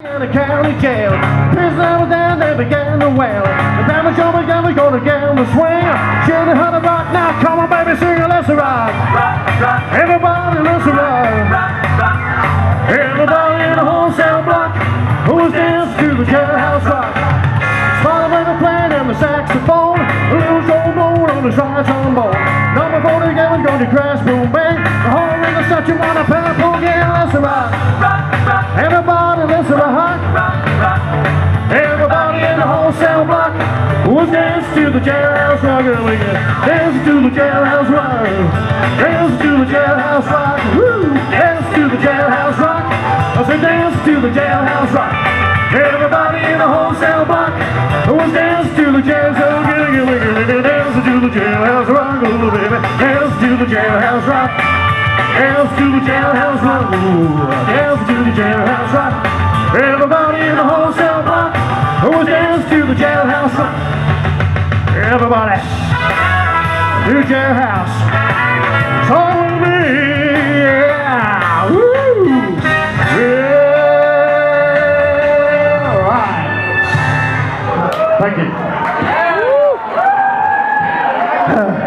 In the county jail, prisoner was down, they began to wail. The damage over again, we're gonna get on the swing. Share the heart of rock, now come on baby, sing it, let's rock. Everybody, let's rock. Everybody in the wholesale block who was dancing to the jailhouse rock. Father with the playing and the saxophone, a little trombone on the side trombone. Number 40 again was going to crash, boom, bang. The whole ring of such a one, a purple, yeah, let's rock. Everybody, let's rock. Everybody in the wholesale block was dancing to the jailhouse rock. Dancing to the jailhouse rock. Dancing to the jailhouse rock. Woo! Dancing to the jailhouse rock. I said dance to the jailhouse rock. Everybody in the wholesale block was dancing to the jailhouse rock. Dancing to the jailhouse rock, little baby. Dancing to the jailhouse rock. Dance to the jailhouse rock. Dance to the jailhouse rock. Everybody in the wholesale block was dancing to the jailhouse rock. Everybody, to the jailhouse. It's all with me, yeah. Woo! Yeah! All right. Thank you.